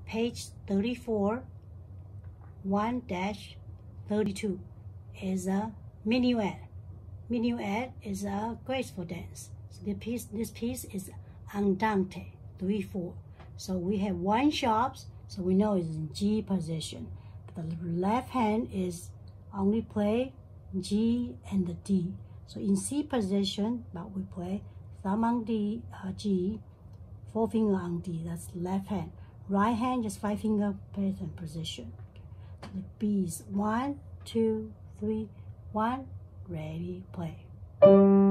page 34, 1-32 is a minuet. Minuet is a graceful dance. So this piece is andante, 3-4. So we have one sharp, so we know it's in G position. But the left hand is only play G and the D. So in C position, but we play thumb on D, G, 4 finger on D. That's left hand. Right hand just 5 finger pattern position. So the B is 1, 2, 3, 1. Ready, play.